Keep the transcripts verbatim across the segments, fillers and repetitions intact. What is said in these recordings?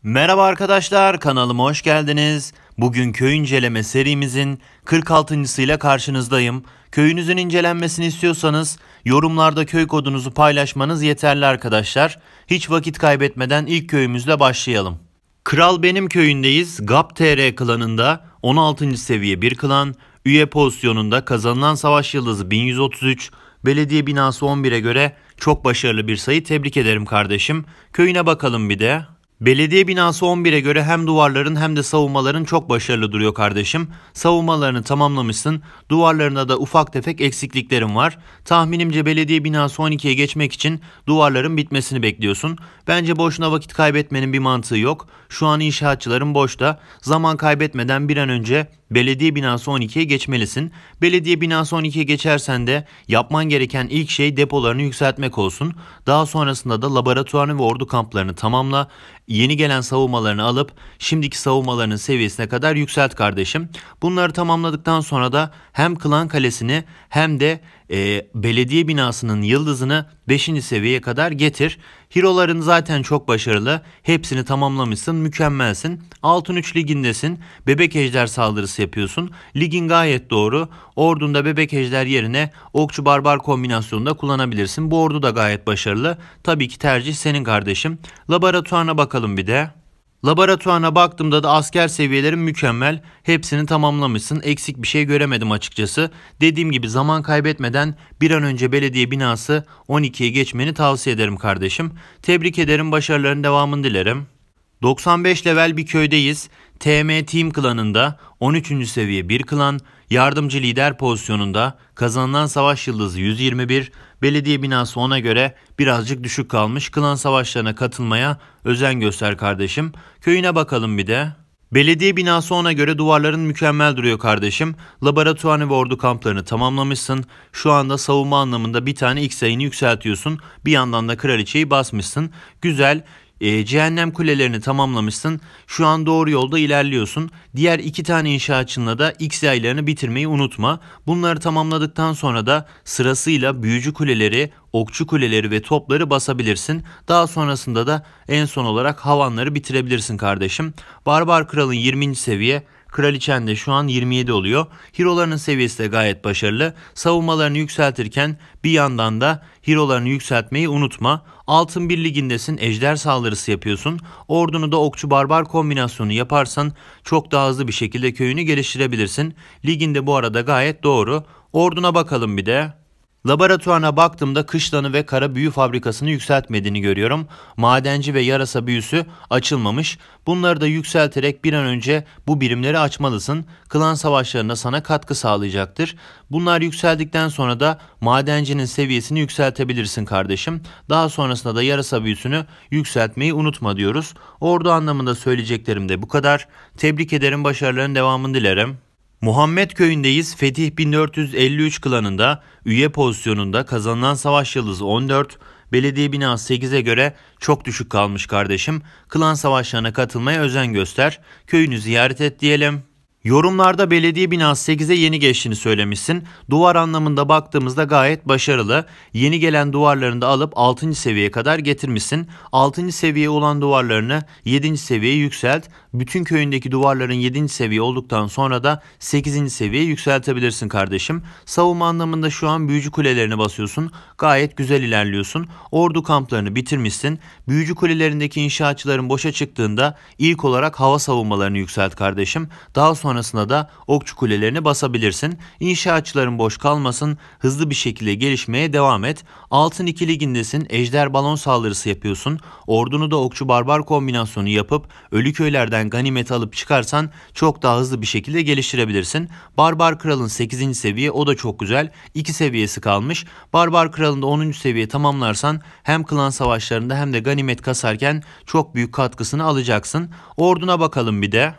Merhaba arkadaşlar, kanalıma hoş geldiniz. Bugün köy inceleme serimizin kırk altıncısıyla karşınızdayım. Köyünüzün incelenmesini istiyorsanız yorumlarda köy kodunuzu paylaşmanız yeterli arkadaşlar. Hiç vakit kaybetmeden ilk köyümüzle başlayalım. Kral Benim köyündeyiz. G A P T R klanında on altıncı seviye bir klan. Üye pozisyonunda kazanılan savaş yıldızı bin yüz otuz üç. Belediye binası on bire göre çok başarılı bir sayı. Tebrik ederim kardeşim. Köyüne bakalım bir de. Belediye binası on bire göre hem duvarların hem de savunmaların çok başarılı duruyor kardeşim. Savunmalarını tamamlamışsın. Duvarlarında da ufak tefek eksikliklerin var. Tahminimce belediye binası on ikiye geçmek için duvarların bitmesini bekliyorsun. Bence boşuna vakit kaybetmenin bir mantığı yok. Şu an inşaatçıların boşta. Zaman kaybetmeden bir an önce belediye binası on ikiye geçmelisin. Belediye binası on ikiye geçersen de yapman gereken ilk şey depolarını yükseltmek olsun. Daha sonrasında da laboratuvarını ve ordu kamplarını tamamla. Yeni gelen savunmalarını alıp şimdiki savunmalarının seviyesine kadar yükselt kardeşim. Bunları tamamladıktan sonra da hem klan kalesini hem de e, belediye binasının yıldızını beşinci seviyeye kadar getir. Hero'ların zaten çok başarılı. Hepsini tamamlamışsın. Mükemmelsin. Altın üç ligindesin. Bebek ejder saldırısı yapıyorsun. Ligin gayet doğru. Ordunda bebek ejder yerine okçu barbar kombinasyonunda kullanabilirsin. Bu ordu da gayet başarılı. Tabii ki tercih senin kardeşim. Laboratuvarına bakalım bir de. Laboratuvarına baktığımda da asker seviyelerin mükemmel. Hepsini tamamlamışsın. Eksik bir şey göremedim açıkçası. Dediğim gibi zaman kaybetmeden bir an önce belediye binası on ikiye geçmeni tavsiye ederim kardeşim. Tebrik ederim. Başarıların devamını dilerim. doksan beş level bir köydeyiz. T M Team klanında on üçüncü seviye bir klan, yardımcı lider pozisyonunda, kazanılan savaş yıldızı yüz yirmi bir, belediye binası ona göre birazcık düşük kalmış. Klan savaşlarına katılmaya özen göster kardeşim. Köyüne bakalım bir de. Belediye binası ona göre duvarların mükemmel duruyor kardeşim. Laboratuvarını ve ordu kamplarını tamamlamışsın. Şu anda savunma anlamında bir tane X sayını yükseltiyorsun. Bir yandan da kraliçeyi basmışsın. Güzel. E, cehennem kulelerini tamamlamışsın. Şu an doğru yolda ilerliyorsun. Diğer iki tane inşaatçınla da X yaylarını bitirmeyi unutma. Bunları tamamladıktan sonra da sırasıyla büyücü kuleleri, okçu kuleleri ve topları basabilirsin. Daha sonrasında da en son olarak havanları bitirebilirsin kardeşim. Barbar Kral'ın yirminci seviye, Kraliçen de şu an yirmi yedi oluyor. Hero'larının seviyesi de gayet başarılı. Savunmalarını yükseltirken bir yandan da hero'larını yükseltmeyi unutma. Altın bir ligindesin, ejder saldırısı yapıyorsun. Ordunu da okçu barbar kombinasyonu yaparsan çok daha hızlı bir şekilde köyünü geliştirebilirsin. Liginde bu arada gayet doğru. Orduna bakalım bir de. Laboratuvarına baktığımda kışlanı ve kara büyü fabrikasını yükseltmediğini görüyorum. Madenci ve yarasa büyüsü açılmamış. Bunları da yükselterek bir an önce bu birimleri açmalısın. Klan savaşlarında sana katkı sağlayacaktır. Bunlar yükseldikten sonra da madencinin seviyesini yükseltebilirsin kardeşim. Daha sonrasında da yarasa büyüsünü yükseltmeyi unutma diyoruz. Ordu anlamında söyleyeceklerim de bu kadar. Tebrik ederim, başarıların devamını dilerim. Muhammed köyündeyiz. Fetih bin dört yüz elli üç klanında üye pozisyonunda, kazanılan savaş yıldızı on dört, belediye binası sekize göre çok düşük kalmış kardeşim. Klan savaşlarına katılmaya özen göster. Köyünü ziyaret et diyelim. Yorumlarda belediye binası sekize yeni geçtiğini söylemişsin. Duvar anlamında baktığımızda gayet başarılı. Yeni gelen duvarlarını da alıp altıncı seviyeye kadar getirmişsin. altıncı seviye olan duvarlarını yedinci seviyeye yükselt. Bütün köyündeki duvarların yedinci seviye olduktan sonra da sekizinci seviyeye yükseltebilirsin kardeşim. Savunma anlamında şu an büyücü kulelerini basıyorsun. Gayet güzel ilerliyorsun. Ordu kamplarını bitirmişsin. Büyücü kulelerindeki inşaatçıların boşa çıktığında ilk olarak hava savunmalarını yükselt kardeşim. Daha sonra Sonrasında da okçu kulelerini basabilirsin. İnşaatçıların boş kalmasın. Hızlı bir şekilde gelişmeye devam et. Altın iki ligindesin. Ejder balon saldırısı yapıyorsun. Ordunu da okçu barbar kombinasyonu yapıp ölü köylerden ganimet alıp çıkarsan çok daha hızlı bir şekilde geliştirebilirsin. Barbar Kral'ın sekizinci seviye, o da çok güzel. iki seviyesi kalmış. Barbar Kral'ın da onuncu seviye tamamlarsan hem klan savaşlarında hem de ganimet kasarken çok büyük katkısını alacaksın. Orduna bakalım bir de.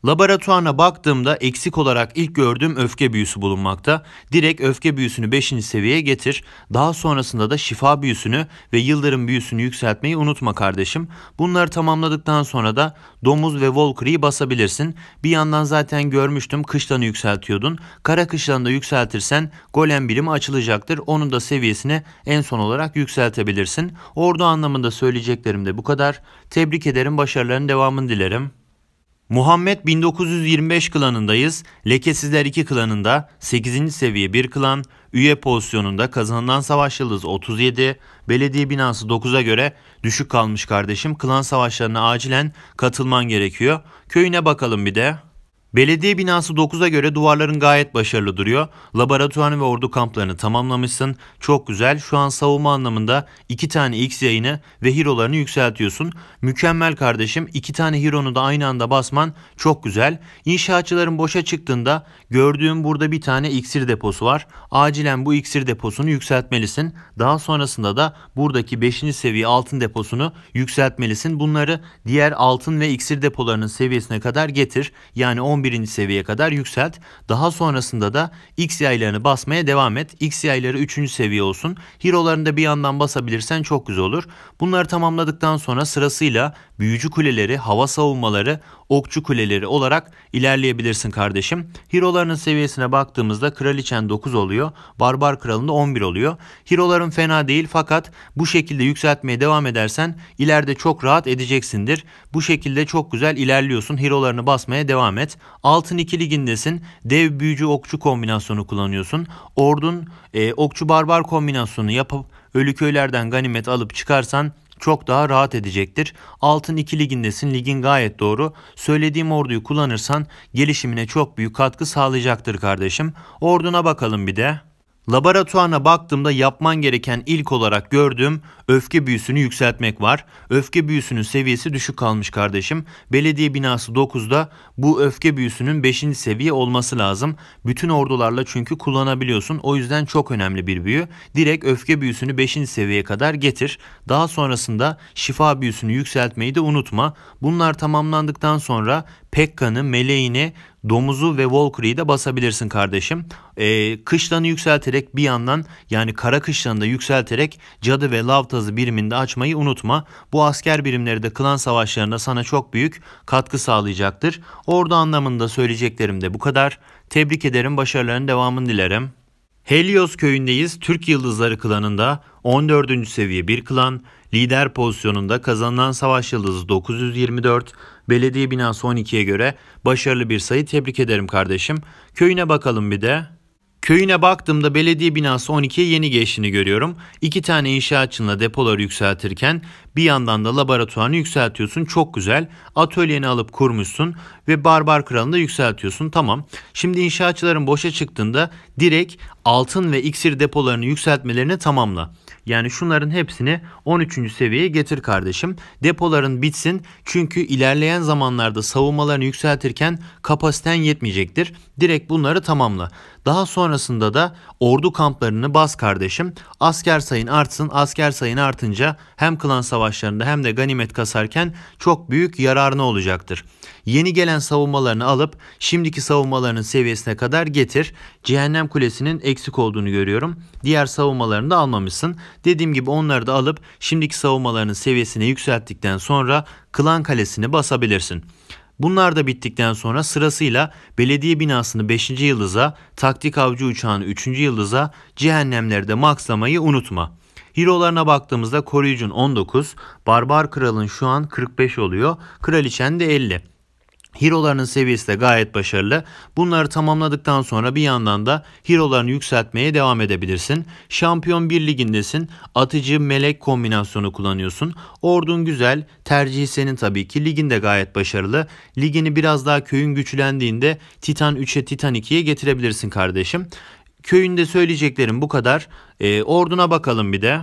Laboratuvarına baktığımda eksik olarak ilk gördüğüm öfke büyüsü bulunmakta. Direkt öfke büyüsünü beşinci seviyeye getir. Daha sonrasında da şifa büyüsünü ve yıldırım büyüsünü yükseltmeyi unutma kardeşim. Bunları tamamladıktan sonra da domuz ve Valkyrie'yi basabilirsin. Bir yandan zaten görmüştüm, kışlanı yükseltiyordun. Kara kışlanı da yükseltirsen golem birimi açılacaktır. Onun da seviyesini en son olarak yükseltebilirsin. Ordu anlamında söyleyeceklerim de bu kadar. Tebrik ederim, başarıların devamını dilerim. Muhammed bin dokuz yüz yirmi beş klanındayız. Lekesizler iki klanında sekizinci seviye bir klan. Üye pozisyonunda kazanılan savaş yıldızı otuz yedi. Belediye binası dokuza göre düşük kalmış kardeşim. Klan savaşlarına acilen katılman gerekiyor. Köyüne bakalım bir de. Belediye binası dokuza göre duvarların gayet başarılı duruyor. Laboratuvar ve ordu kamplarını tamamlamışsın. Çok güzel. Şu an savunma anlamında iki tane X yayını ve hero'larını yükseltiyorsun. Mükemmel kardeşim. iki tane hero'nu da aynı anda basman çok güzel. İnşaatçıların boşa çıktığında gördüğüm burada bir tane iksir deposu var. Acilen bu iksir deposunu yükseltmelisin. Daha sonrasında da buradaki beşinci seviye altın deposunu yükseltmelisin. Bunları diğer altın ve iksir depolarının seviyesine kadar getir. Yani on birinci seviyeye kadar yükselt. Daha sonrasında da X yaylarını basmaya devam et. X yayları üçüncü seviye olsun. Hero'larını da bir yandan basabilirsen çok güzel olur. Bunları tamamladıktan sonra sırasıyla büyücü kuleleri, hava savunmaları, okçu kuleleri olarak ilerleyebilirsin kardeşim. Hero'larının seviyesine baktığımızda kraliçen dokuz oluyor. Barbar kralında on bir oluyor. Hero'ların fena değil, fakat bu şekilde yükseltmeye devam edersen ileride çok rahat edeceksindir. Bu şekilde çok güzel ilerliyorsun. Hero'larını basmaya devam et. Altın iki ligindesin. Dev büyücü okçu kombinasyonu kullanıyorsun. Ordun e, okçu barbar kombinasyonu yapıp ölü köylerden ganimet alıp çıkarsan çok daha rahat edecektir. Altın iki ligindesin. Ligin gayet doğru. Söylediğim orduyu kullanırsan gelişimine çok büyük katkı sağlayacaktır kardeşim. Orduna bakalım bir de. Laboratuvarına baktığımda yapman gereken ilk olarak gördüğüm öfke büyüsünü yükseltmek var. Öfke büyüsünün seviyesi düşük kalmış kardeşim. Belediye binası dokuzda bu öfke büyüsünün beşinci seviye olması lazım. Bütün ordularla çünkü kullanabiliyorsun. O yüzden çok önemli bir büyü. Direkt öfke büyüsünü beşinci seviyeye kadar getir. Daha sonrasında şifa büyüsünü yükseltmeyi de unutma. Bunlar tamamlandıktan sonra Pekka'nı, meleğini, domuzu ve Valkyrie'yi de basabilirsin kardeşim. Ee, kışlanı yükselterek bir yandan, yani kara kışlanı da yükselterek cadı ve lav tazı biriminde açmayı unutma. Bu asker birimleri de klan savaşlarında sana çok büyük katkı sağlayacaktır. Ordu anlamında söyleyeceklerim de bu kadar. Tebrik ederim, başarıların devamını dilerim. Helios köyündeyiz. Türk Yıldızları klanında on dördüncü seviye bir klan. Lider pozisyonunda kazanılan savaş yıldızı dokuz yüz yirmi dört. Belediye binası on ikiye göre başarılı bir sayı. Tebrik ederim kardeşim. Köyüne bakalım bir de. Köyüne baktığımda belediye binası on ikiye yeni geçtiğini görüyorum. İki tane inşaatçınla depoları yükseltirken bir yandan da laboratuvarını yükseltiyorsun. Çok güzel. Atölyeni alıp kurmuşsun ve barbar kralını da yükseltiyorsun. Tamam. Şimdi inşaatçıların boşa çıktığında direkt altın ve iksir depolarını yükseltmelerini tamamla. Yani şunların hepsini on üçüncü seviyeye getir kardeşim. Depoların bitsin, çünkü ilerleyen zamanlarda savunmalarını yükseltirken kapasiten yetmeyecektir. Direkt bunları tamamla. Daha sonrasında da ordu kamplarını bas kardeşim. Asker sayın artsın. Asker sayın artınca hem klan savaşlarında hem de ganimet kasarken çok büyük yararına olacaktır. Yeni gelen savunmalarını alıp şimdiki savunmalarının seviyesine kadar getir. Cehennem Kulesi'nin eksik olduğunu görüyorum. Diğer savunmalarını da almamışsın. Dediğim gibi onları da alıp şimdiki savunmalarının seviyesine yükselttikten sonra Klan Kalesi'ni basabilirsin. Bunlar da bittikten sonra sırasıyla belediye binasını beşinci yıldıza, taktik avcı uçağını üçüncü yıldıza, cehennemleri de maxlamayı unutma. Hero'larına baktığımızda koruyucun on dokuz, barbar kralın şu an kırk beş oluyor, kraliçen de elli. Hero'larının seviyesi de gayet başarılı. Bunları tamamladıktan sonra bir yandan da hero'larını yükseltmeye devam edebilirsin. Şampiyon bir ligindesin. Atıcı melek kombinasyonu kullanıyorsun. Ordun güzel. Tercihi senin tabii ki. Ligin de gayet başarılı. Ligini biraz daha köyün güçlendiğinde Titan üçe Titan ikiye getirebilirsin kardeşim. Köyünde söyleyeceklerim bu kadar. E, orduna bakalım bir de.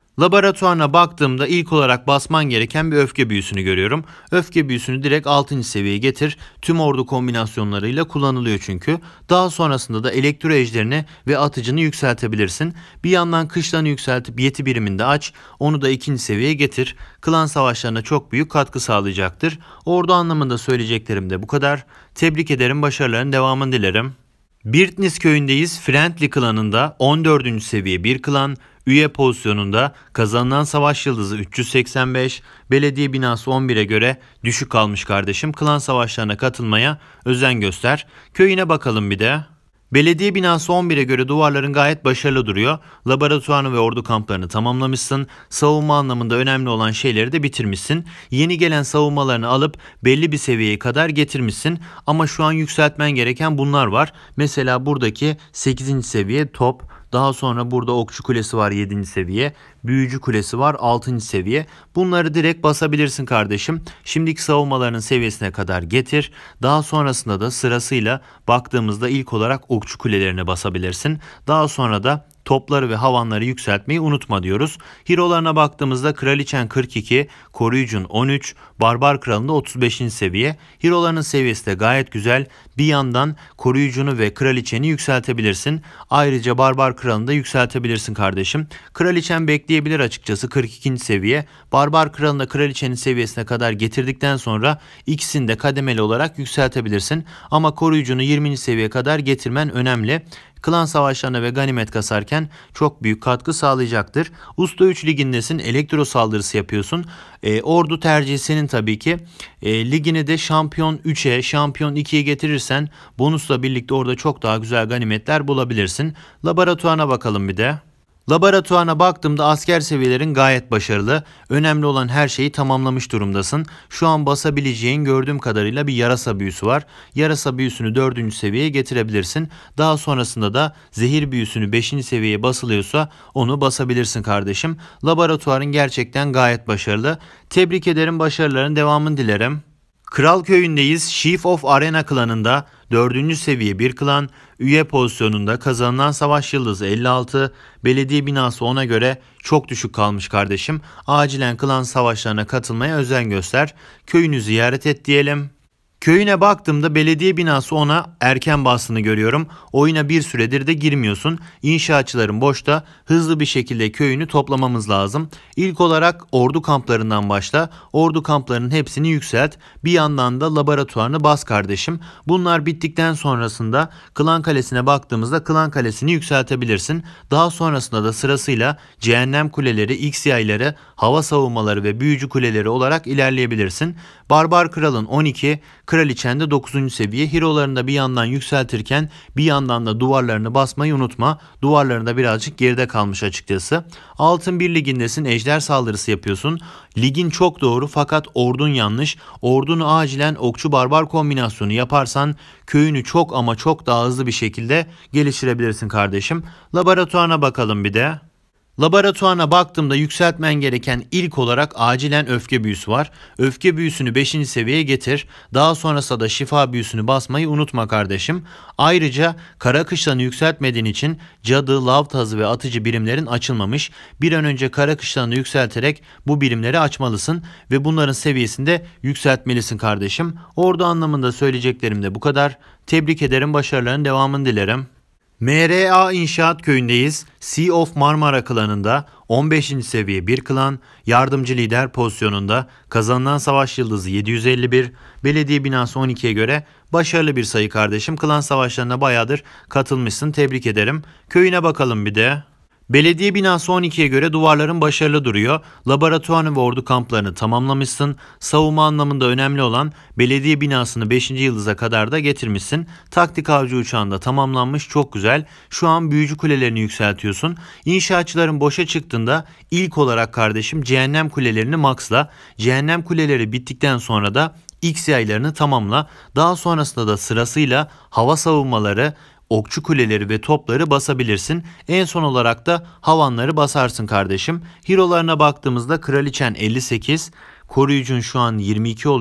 Laboratuvarına baktığımda ilk olarak basman gereken bir öfke büyüsünü görüyorum. Öfke büyüsünü direkt altıncı seviyeye getir. Tüm ordu kombinasyonlarıyla kullanılıyor çünkü. Daha sonrasında da elektro ejderini ve atıcını yükseltebilirsin. Bir yandan kışlanı yükseltip yeti biriminde aç. Onu da ikinci seviyeye getir. Klan savaşlarına çok büyük katkı sağlayacaktır. Ordu anlamında söyleyeceklerim de bu kadar. Tebrik ederim, başarıların devamını dilerim. Birtnis köyündeyiz. Friendly klanında on dördüncü seviye bir klan. Üye pozisyonunda kazanılan savaş yıldızı üç yüz seksen beş, belediye binası on bire göre düşük kalmış kardeşim. Klan savaşlarına katılmaya özen göster. Köyüne bakalım bir de. Belediye binası on bire göre duvarların gayet başarılı duruyor. Laboratuvarını ve ordu kamplarını tamamlamışsın. Savunma anlamında önemli olan şeyleri de bitirmişsin. Yeni gelen savunmalarını alıp belli bir seviyeye kadar getirmişsin. Ama şu an yükseltmen gereken bunlar var. Mesela buradaki sekizinci seviye top. Daha sonra burada okçu kulesi var yedinci seviye. Büyücü kulesi var altıncı seviye. Bunları direkt basabilirsin kardeşim. Şimdiki savunmalarının seviyesine kadar getir. Daha sonrasında da sırasıyla baktığımızda ilk olarak okçu kulelerine basabilirsin. Daha sonra da topları ve havanları yükseltmeyi unutma diyoruz. Hero'larına baktığımızda Kraliçen kırk iki, Koruyucun on üç, Barbar Kralı'nda otuz beşinci seviye. Hero'larının seviyesi de gayet güzel. Bir yandan Koruyucunu ve Kraliçeni yükseltebilirsin. Ayrıca Barbar Kralı'nı da yükseltebilirsin kardeşim. Kraliçen bekleyebilir açıkçası kırk ikinci seviye. Barbar Kralı'nı da Kraliçenin seviyesine kadar getirdikten sonra ikisini de kademeli olarak yükseltebilirsin. Ama Koruyucunu yirminci seviyeye kadar getirmen önemli. Klan savaşlarına ve ganimet kasarken çok büyük katkı sağlayacaktır. Usta üç ligindesin, elektro saldırısı yapıyorsun. E, ordu tercihi senin tabii ki. E, ligini de şampiyon üçe, şampiyon ikiye getirirsen bonusla birlikte orada çok daha güzel ganimetler bulabilirsin. Laboratuvarına bakalım bir de. Laboratuvarına baktığımda asker seviyelerin gayet başarılı. Önemli olan her şeyi tamamlamış durumdasın. Şu an basabileceğin gördüğüm kadarıyla bir yarasa büyüsü var. Yarasa büyüsünü dördüncü seviyeye getirebilirsin. Daha sonrasında da zehir büyüsünü beşinci seviyeye basılıyorsa onu basabilirsin kardeşim. Laboratuvarın gerçekten gayet başarılı. Tebrik ederim, başarıların devamını dilerim. Kral köyündeyiz. Chief of Arena klanında dördüncü seviye bir klan. Üye pozisyonunda kazanılan savaş yıldızı elli altı. Belediye binası ona göre çok düşük kalmış kardeşim. Acilen klan savaşlarına katılmaya özen göster. Köyünü ziyaret et diyelim. Köyüne baktığımda belediye binası ona erken bastığını görüyorum. Oyuna bir süredir de girmiyorsun. İnşaatçıların boşta, hızlı bir şekilde köyünü toplamamız lazım. İlk olarak ordu kamplarından başla. Ordu kamplarının hepsini yükselt. Bir yandan da laboratuvarını bas kardeşim. Bunlar bittikten sonrasında Klan Kalesi'ne baktığımızda Klan Kalesi'ni yükseltebilirsin. Daha sonrasında da sırasıyla cehennem kuleleri, X yayları, hava savunmaları ve büyücü kuleleri olarak ilerleyebilirsin. Barbar Kral'ın on iki, Kraliçen de dokuzuncu seviye. Hero'larını da bir yandan yükseltirken bir yandan da duvarlarını basmayı unutma. Duvarlarını da birazcık geride kalmış açıkçası. Altın bir ligindesin, ejder saldırısı yapıyorsun. Ligin çok doğru fakat ordun yanlış. Ordunu acilen okçu barbar kombinasyonu yaparsan köyünü çok ama çok daha hızlı bir şekilde geliştirebilirsin kardeşim. Laboratuvarına bakalım bir de. Laboratuvarına baktığımda yükseltmen gereken ilk olarak acilen öfke büyüsü var. Öfke büyüsünü beşinci seviyeye getir. Daha sonrasında da şifa büyüsünü basmayı unutma kardeşim. Ayrıca kara kışlanı yükseltmediğin için cadı, lav tazı ve atıcı birimlerin açılmamış. Bir an önce kara kışlanı yükselterek bu birimleri açmalısın ve bunların seviyesini de yükseltmelisin kardeşim. Ordu anlamında söyleyeceklerim de bu kadar. Tebrik ederim, başarıların devamını dilerim. M R A İnşaat Köyü'ndeyiz. Sea of Marmara klanında on beşinci seviye bir klan, yardımcı lider pozisyonunda kazanılan savaş yıldızı yedi yüz elli bir, belediye binası on ikiye göre başarılı bir sayı kardeşim. Klan savaşlarına bayağıdır katılmışsın, tebrik ederim. Köyüne bakalım bir de. Belediye binası on ikiye göre duvarların başarılı duruyor. Laboratuvarını ve ordu kamplarını tamamlamışsın. Savunma anlamında önemli olan belediye binasını beşinci yıldıza kadar da getirmişsin. Taktik avcı uçağında tamamlanmış, çok güzel. Şu an büyücü kulelerini yükseltiyorsun. İnşaatçıların boşa çıktığında ilk olarak kardeşim cehennem kulelerini maxla. Cehennem kuleleri bittikten sonra da X yaylarını tamamla. Daha sonrasında da sırasıyla hava savunmaları, okçu kuleleri ve topları basabilirsin. En son olarak da havanları basarsın kardeşim. Hero'larına baktığımızda Kraliçen elli sekiz, Koruyucun şu an yirmi iki oluyor.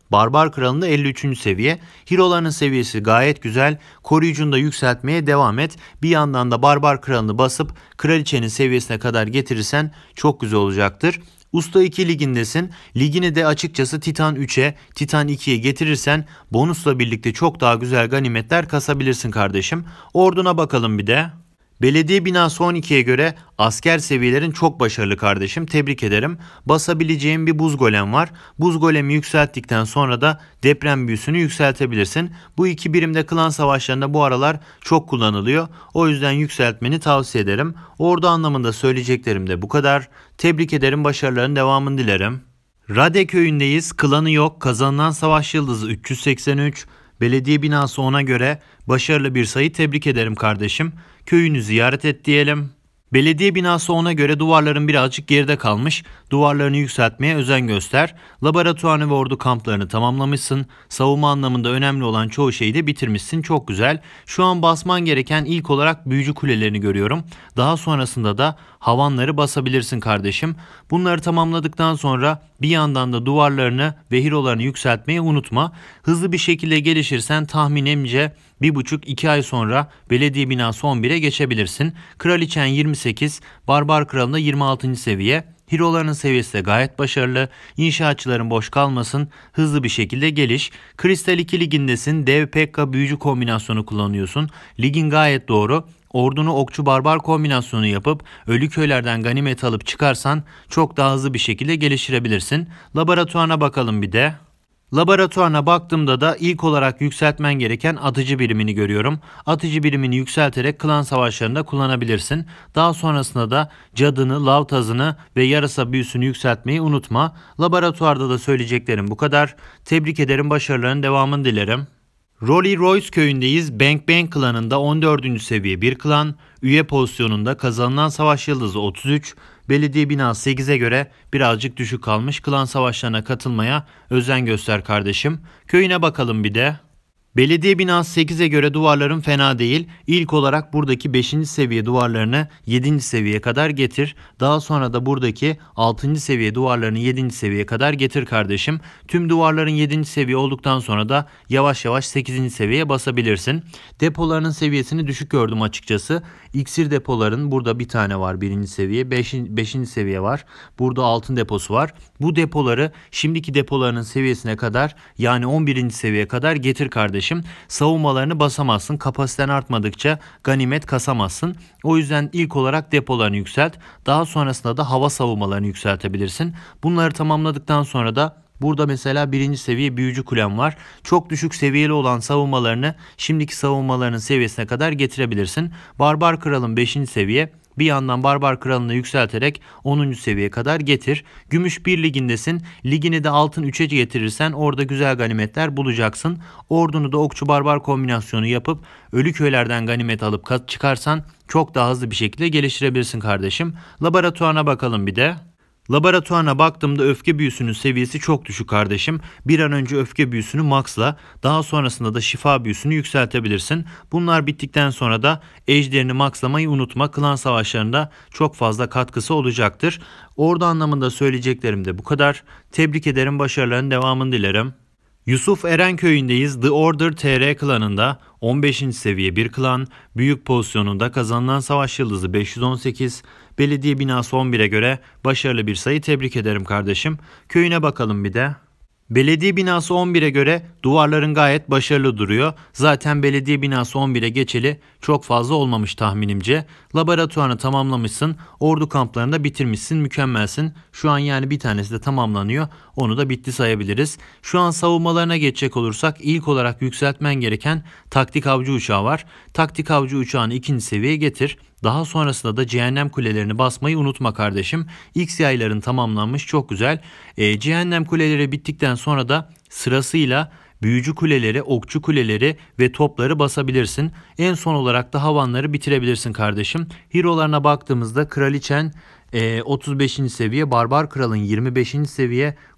Barbar Kralın da elli üçüncü seviye. Hero'ların seviyesi gayet güzel. Koruyucunu da yükseltmeye devam et. Bir yandan da Barbar Kralını basıp kraliçenin seviyesine kadar getirirsen çok güzel olacaktır. Usta iki ligindesin. Ligini de açıkçası Titan üçe, Titan ikiye getirirsen bonusla birlikte çok daha güzel ganimetler kasabilirsin kardeşim. Orduna bakalım bir de. Belediye binası on ikiye göre asker seviyelerin çok başarılı kardeşim. Tebrik ederim. Basabileceğin bir buz golem var. Buz golemi yükselttikten sonra da deprem büyüsünü yükseltebilirsin. Bu iki birimde klan savaşlarında bu aralar çok kullanılıyor. O yüzden yükseltmeni tavsiye ederim. Ordu anlamında söyleyeceklerim de bu kadar. Tebrik ederim. Başarıların devamını dilerim. Rade köyündeyiz. Klanı yok. Kazanılan savaş yıldızı üç yüz seksen üç. Belediye binası ona göre başarılı bir sayı. Tebrik ederim kardeşim. Köyünü ziyaret et diyelim. Belediye binası ona göre duvarların birazcık geride kalmış. Duvarlarını yükseltmeye özen göster. Laboratuvarını ve ordu kamplarını tamamlamışsın. Savunma anlamında önemli olan çoğu şeyi de bitirmişsin. Çok güzel. Şu an basman gereken ilk olarak büyücü kulelerini görüyorum. Daha sonrasında da havanları basabilirsin kardeşim. Bunları tamamladıktan sonra bir yandan da duvarlarını ve hero'larını yükseltmeyi unutma. Hızlı bir şekilde gelişirsen tahminimce bir buçuk iki ay sonra belediye binası on bire geçebilirsin. Kraliçen yirmi sekiz, Barbar Kralın da yirmi altıncı seviye. Hero'ların seviyesi de gayet başarılı. İnşaatçıların boş kalmasın. Hızlı bir şekilde geliş. Kristal iki ligindesin. Dev Pekka büyücü kombinasyonu kullanıyorsun. Ligin gayet doğru. Ordunu okçu barbar kombinasyonu yapıp ölü köylerden ganimet alıp çıkarsan çok daha hızlı bir şekilde geliştirebilirsin. Laboratuvarına bakalım bir de. Laboratuvarına baktığımda da ilk olarak yükseltmen gereken atıcı birimini görüyorum. Atıcı birimini yükselterek klan savaşlarında kullanabilirsin. Daha sonrasında da cadını, lav tazını ve yarasa büyüsünü yükseltmeyi unutma. Laboratuvarda da söyleyeceklerim bu kadar. Tebrik ederim, başarıların devamını dilerim. Rolly Royce köyündeyiz. Bang Bang klanında on dördüncü seviye bir klan. Üye pozisyonunda kazanılan savaş yıldızı otuz üç. Belediye binası sekize göre birazcık düşük kalmış. Klan savaşlarına katılmaya özen göster kardeşim. Köyüne bakalım bir de. Belediye binası sekize göre duvarların fena değil. İlk olarak buradaki beşinci seviye duvarlarını yedinci seviyeye kadar getir. Daha sonra da buradaki altıncı seviye duvarlarını yedinci seviyeye kadar getir kardeşim. Tüm duvarların yedinci seviye olduktan sonra da yavaş yavaş sekizinci seviyeye basabilirsin. Depolarının seviyesini düşük gördüm açıkçası. İksir depoların burada bir tane var, birinci seviye. beşinci seviye var. Burada altın deposu var. Bu depoları şimdiki depolarının seviyesine kadar, yani on birinci seviyeye kadar getir kardeşim. Savunmalarını basamazsın. Kapasiten artmadıkça ganimet kasamazsın. O yüzden ilk olarak depolarını yükselt. Daha sonrasında da hava savunmalarını yükseltebilirsin. Bunları tamamladıktan sonra da burada mesela birinci seviye büyücü kulem var. Çok düşük seviyeli olan savunmalarını şimdiki savunmalarının seviyesine kadar getirebilirsin. Barbar Kralın beşinci seviye. Bir yandan Barbar Kralı'nı yükselterek onuncu seviyeye kadar getir. Gümüş bir ligindesin. Ligini de altın üçe getirirsen orada güzel ganimetler bulacaksın. Ordunu da okçu barbar kombinasyonu yapıp ölü köylerden ganimet alıp çıkarsan çok daha hızlı bir şekilde geliştirebilirsin kardeşim. Laboratuvarına bakalım bir de. Laboratuvarına baktığımda öfke büyüsünün seviyesi çok düşük kardeşim. Bir an önce öfke büyüsünü maxla, daha sonrasında da şifa büyüsünü yükseltebilirsin. Bunlar bittikten sonra da ejderini maxlamayı unutma. Klan savaşlarında çok fazla katkısı olacaktır. Ordu anlamında söyleyeceklerim de bu kadar. Tebrik ederim, başarıların devamını dilerim. Yusuf Eren köyündeyiz. The Order T R klanında on beşinci seviye bir klan. Büyük pozisyonunda kazanılan savaş yıldızı beş yüz on sekiz. Belediye binası on bire göre başarılı bir sayı. Tebrik ederim kardeşim. Köyüne bakalım bir de. Belediye binası on bire göre duvarların gayet başarılı duruyor. Zaten belediye binası on bire geçeli çok fazla olmamış tahminimce. Laboratuvarını tamamlamışsın. Ordu kamplarını da bitirmişsin. Mükemmelsin. Şu an yani bir tanesi de tamamlanıyor. Onu da bitti sayabiliriz. Şu an savunmalarına geçecek olursak ilk olarak yükseltmen gereken taktik avcı uçağı var. Taktik avcı uçağını ikinci seviyeye getir. Daha sonrasında da cehennem kulelerini basmayı unutma kardeşim. X yayların tamamlanmış, çok güzel. E, cehennem kuleleri bittikten sonra da sırasıyla büyücü kuleleri, okçu kuleleri ve topları basabilirsin. En son olarak da havanları bitirebilirsin kardeşim. Hero'larına baktığımızda kraliçen e, otuz beşinci seviye, barbar kralın yirmi beşinci seviye,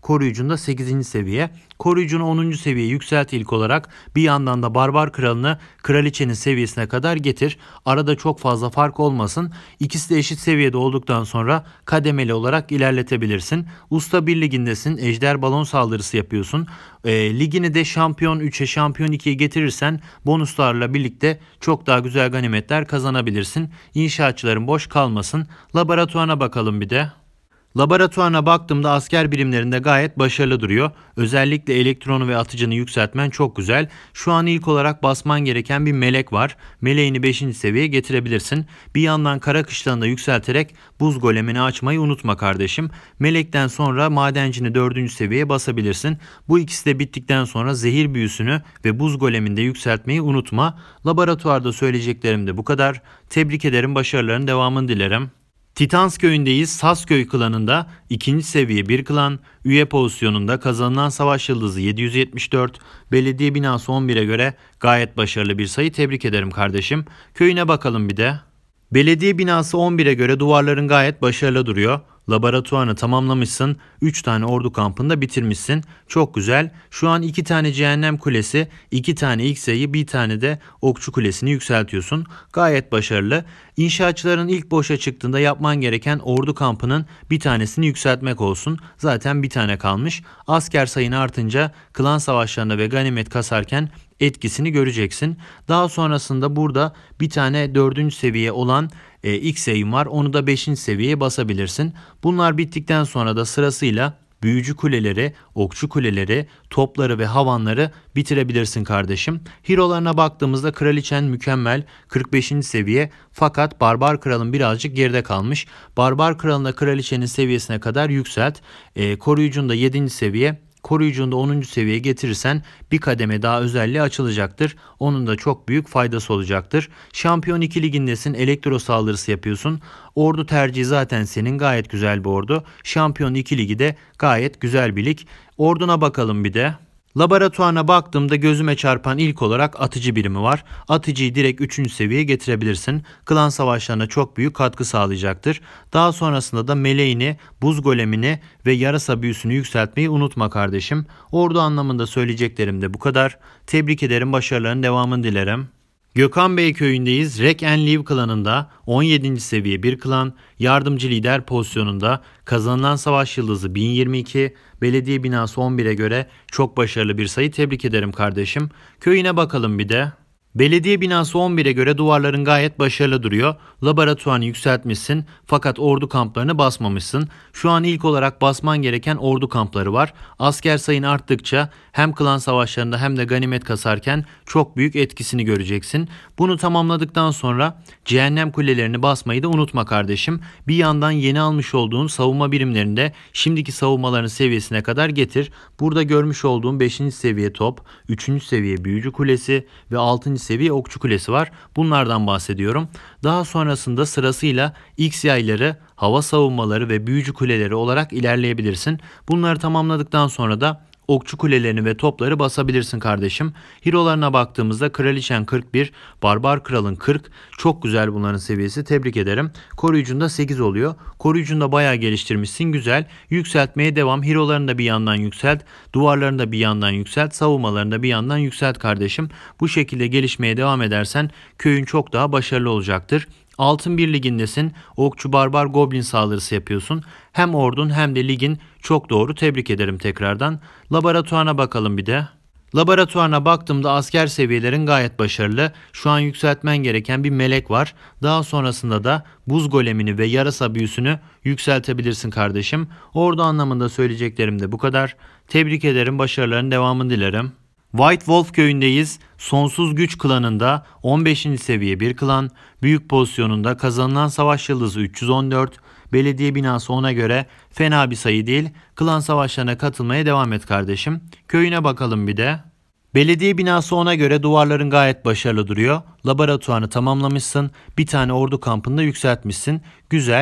koruyucunda sekizinci seviye. Koruyucunu onuncu seviyeye yükselt ilk olarak. Bir yandan da barbar kralını kraliçenin seviyesine kadar getir. Arada çok fazla fark olmasın. İkisi de eşit seviyede olduktan sonra kademeli olarak ilerletebilirsin. Usta bir ligindesin. Ejder balon saldırısı yapıyorsun. E, ligini de şampiyon üçe, şampiyon ikiye getirirsen bonuslarla birlikte çok daha güzel ganimetler kazanabilirsin. İnşaatçıların boş kalmasın. Laboratuvarına bakalım bir de. Laboratuvarına baktığımda asker birimlerinde gayet başarılı duruyor. Özellikle elektronu ve atıcını yükseltmen çok güzel. Şu an ilk olarak basman gereken bir melek var. Meleğini beşinci seviyeye getirebilirsin. Bir yandan kara kışlanı da yükselterek buz golemini açmayı unutma kardeşim. Melekten sonra madencini dördüncü seviyeye basabilirsin. Bu ikisi de bittikten sonra zehir büyüsünü ve buz golemini de yükseltmeyi unutma. Laboratuvarda söyleyeceklerim de bu kadar. Tebrik ederim, başarıların devamını dilerim. Titans köyündeyiz. Sasköy klanında ikinci seviye bir klan. Üye pozisyonunda kazanılan savaş yıldızı yedi yüz yetmiş dört. Belediye binası on bire göre gayet başarılı bir sayı. Tebrik ederim kardeşim. Köyüne bakalım bir de. Belediye binası on bire göre duvarların gayet başarılı duruyor. Laboratuvarını tamamlamışsın. üç tane ordu kampında bitirmişsin. Çok güzel. Şu an iki tane cehennem kulesi, iki tane X-Ray'i, bir tane de okçu kulesini yükseltiyorsun. Gayet başarılı. İnşaatçıların ilk boşa çıktığında yapman gereken ordu kampının bir tanesini yükseltmek olsun. Zaten bir tane kalmış. Asker sayın artınca klan savaşlarında ve ganimet kasarken etkisini göreceksin. Daha sonrasında burada bir tane dördüncü seviye olan e, X-Ray'in var. Onu da beşinci seviyeye basabilirsin. Bunlar bittikten sonra da sırasıyla büyücü kuleleri, okçu kuleleri, topları ve havanları bitirebilirsin kardeşim. Hero'larına baktığımızda kraliçen mükemmel, kırk beşinci seviye, fakat barbar kralın birazcık geride kalmış. Barbar kralın da kraliçenin seviyesine kadar yükselt. E, koruyucun da yedinci seviye. Koruyucunu da onuncu seviyeye getirirsen bir kademe daha özelliği açılacaktır. Onun da çok büyük faydası olacaktır. Şampiyon iki ligindesin, elektro saldırısı yapıyorsun. Ordu tercihi zaten senin, gayet güzel bir ordu. Şampiyon iki ligi de gayet güzel bir lig. Orduna bakalım bir de. Laboratuvarına baktığımda gözüme çarpan ilk olarak atıcı birimi var. Atıcıyı direkt üçüncü seviyeye getirebilirsin. Klan savaşlarına çok büyük katkı sağlayacaktır. Daha sonrasında da meleğini, buz golemini ve yarasa büyüsünü yükseltmeyi unutma kardeşim. Ordu anlamında söyleyeceklerim de bu kadar. Tebrik ederim, başarıların devamını dilerim. Gökhan Bey köyündeyiz. Wreck and Leave klanında on yedinci seviye bir klan, yardımcı lider pozisyonunda, kazanılan savaş yıldızı bin yirmi iki, belediye binası on bire göre çok başarılı bir sayı. Tebrik ederim kardeşim. Köyüne bakalım bir de. Belediye binası on bire göre duvarların gayet başarılı duruyor. Laboratuvarını yükseltmişsin fakat ordu kamplarını basmamışsın. Şu an ilk olarak basman gereken ordu kampları var. Asker sayın arttıkça hem klan savaşlarında hem de ganimet kasarken çok büyük etkisini göreceksin. Bunu tamamladıktan sonra cehennem kulelerini basmayı da unutma kardeşim. Bir yandan yeni almış olduğun savunma birimlerini de şimdiki savunmaların seviyesine kadar getir. Burada görmüş olduğum beşinci seviye top, üçüncü seviye büyücü kulesi ve altıncı seviye okçu kulesi var. Bunlardan bahsediyorum. Daha sonrasında sırasıyla X yayları, hava savunmaları ve büyücü kuleleri olarak ilerleyebilirsin. Bunları tamamladıktan sonra da okçu kulelerini ve topları basabilirsin kardeşim. Hero'larına baktığımızda kraliçen kırk bir, barbar kralın kırk. Çok güzel bunların seviyesi. Tebrik ederim. Koruyucunda sekiz oluyor. Koruyucunda bayağı geliştirmişsin. Güzel. Yükseltmeye devam. Hero'larını da bir yandan yükselt. Duvarlarını da bir yandan yükselt. Savunmalarını da bir yandan yükselt kardeşim. Bu şekilde gelişmeye devam edersen köyün çok daha başarılı olacaktır. Altın bir ligindesin. Okçu barbar goblin saldırısı yapıyorsun. Hem ordun hem de ligin çok doğru. Tebrik ederim tekrardan. Laboratuvarına bakalım bir de. Laboratuvarına baktığımda asker seviyelerin gayet başarılı. Şu an yükseltmen gereken bir melek var. Daha sonrasında da buz golemini ve yarasa büyüsünü yükseltebilirsin kardeşim. Ordu anlamında söyleyeceklerim de bu kadar. Tebrik ederim. Başarıların devamını dilerim. White Wolf köyündeyiz. Sonsuz Güç klanında on beşinci seviye bir klan. Büyük pozisyonunda kazanılan savaş yıldızı üç yüz on dört. Belediye binası ona göre fena bir sayı değil. Klan savaşlarına katılmaya devam et kardeşim. Köyüne bakalım bir de. Belediye binası ona göre duvarların gayet başarılı duruyor. Laboratuvarını tamamlamışsın. Bir tane ordu kampında yükseltmişsin. Güzel.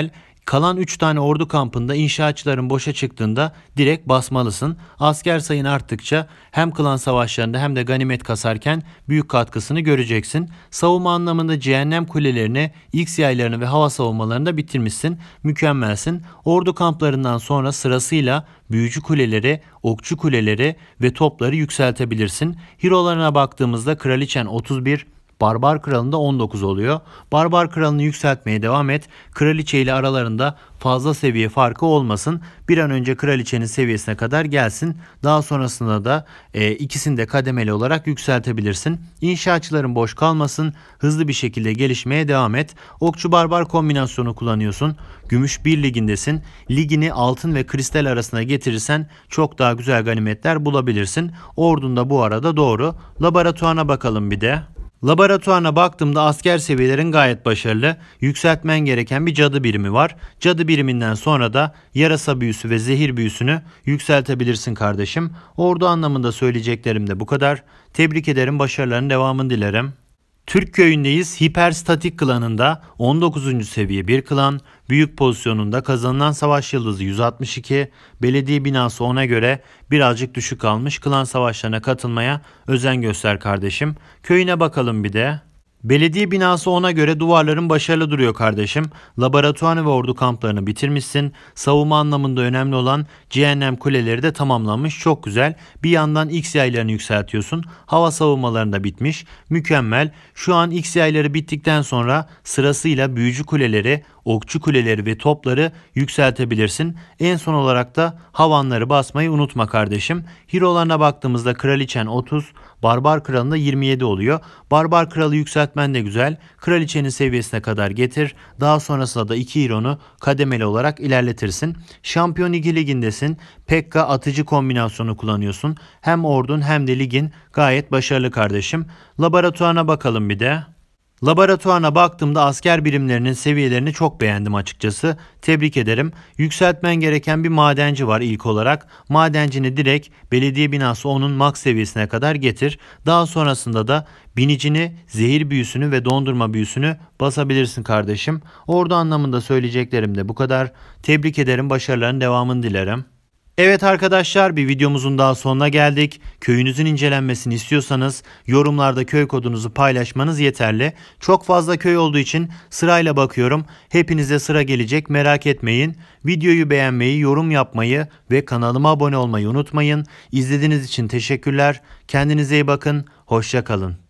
Kalan üç tane ordu kampında inşaatçıların boşa çıktığında direkt basmalısın. Asker sayın arttıkça hem klan savaşlarında hem de ganimet kasarken büyük katkısını göreceksin. Savunma anlamında cehennem kulelerini, X yaylarını ve hava savunmalarını da bitirmişsin. Mükemmelsin. Ordu kamplarından sonra sırasıyla büyücü kuleleri, okçu kuleleri ve topları yükseltebilirsin. Hero'larına baktığımızda Kraliçen otuz bir, Barbar Kralı'nda on dokuz oluyor. Barbar Kralı'nı yükseltmeye devam et. Kraliçe ile aralarında fazla seviye farkı olmasın. Bir an önce kraliçenin seviyesine kadar gelsin. Daha sonrasında da e, ikisini de kademeli olarak yükseltebilirsin. İnşaatçıların boş kalmasın. Hızlı bir şekilde gelişmeye devam et. Okçu barbar kombinasyonu kullanıyorsun. Gümüş bir ligindesin. Ligini altın ve kristal arasına getirirsen çok daha güzel ganimetler bulabilirsin. Ordun da bu arada doğru. Laboratuvarına bakalım bir de. Laboratuvarına baktığımda asker seviyelerin gayet başarılı. Yükseltmen gereken bir cadı birimi var. Cadı biriminden sonra da yarasa büyüsü ve zehir büyüsünü yükseltebilirsin kardeşim. Ordu anlamında söyleyeceklerim de bu kadar. Tebrik ederim, başarıların devamını dilerim. Türk köyündeyiz. Hiperstatik klanında on dokuzuncu seviye bir klan. Büyük pozisyonunda kazanılan savaş yıldızı yüz altmış iki. Belediye binası ona göre birazcık düşük kalmış. Klan savaşlarına katılmaya özen göster kardeşim. Köyüne bakalım bir de. Belediye binası ona göre duvarların başarılı duruyor kardeşim. Laboratuvarı ve ordu kamplarını bitirmişsin. Savunma anlamında önemli olan cehennem kuleleri de tamamlanmış. Çok güzel. Bir yandan X yaylarını yükseltiyorsun. Hava savunmalarını da bitmiş. Mükemmel. Şu an X yayları bittikten sonra sırasıyla büyücü kuleleri, okçu kuleleri ve topları yükseltebilirsin. En son olarak da havanları basmayı unutma kardeşim. Hero'larına baktığımızda Kraliçen otuz, Barbar Kralı'nda yirmi yedi oluyor. Barbar Kralı yükseltmen de güzel. Kraliçenin seviyesine kadar getir. Daha sonrasında da iki Hero'nu kademeli olarak ilerletirsin. Şampiyon iki ligindesin. Pekka atıcı kombinasyonu kullanıyorsun. Hem ordun hem de ligin gayet başarılı kardeşim. Laboratuvarına bakalım bir de. Laboratuvarına baktığımda asker birimlerinin seviyelerini çok beğendim açıkçası. Tebrik ederim. Yükseltmen gereken bir madenci var ilk olarak. Madencini direkt belediye binası onun max seviyesine kadar getir. Daha sonrasında da binicini, zehir büyüsünü ve dondurma büyüsünü basabilirsin kardeşim. Ordu anlamında söyleyeceklerim de bu kadar. Tebrik ederim. Başarıların devamını dilerim. Evet arkadaşlar, bir videomuzun daha sonuna geldik. Köyünüzün incelenmesini istiyorsanız yorumlarda köy kodunuzu paylaşmanız yeterli. Çok fazla köy olduğu için sırayla bakıyorum. Hepinize sıra gelecek, merak etmeyin. Videoyu beğenmeyi, yorum yapmayı ve kanalıma abone olmayı unutmayın. İzlediğiniz için teşekkürler. Kendinize iyi bakın. Hoşça kalın.